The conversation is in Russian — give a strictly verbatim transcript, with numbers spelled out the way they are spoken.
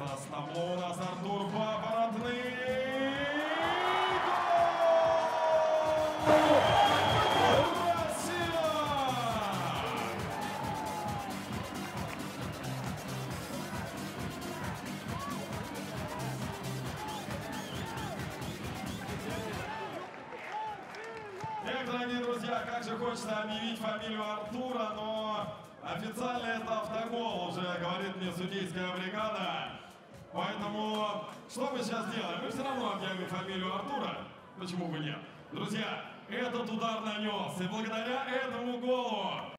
на табло у нас Артур Папоротный. Эх, дорогие друзья, как же хочется объявить фамилию Артура, но официально это автогол, уже говорит мне судейская бригада. Поэтому что мы сейчас делаем? Мы все равно объявим фамилию Артура. Почему бы нет? Друзья, этот удар нанес, и благодаря этому голу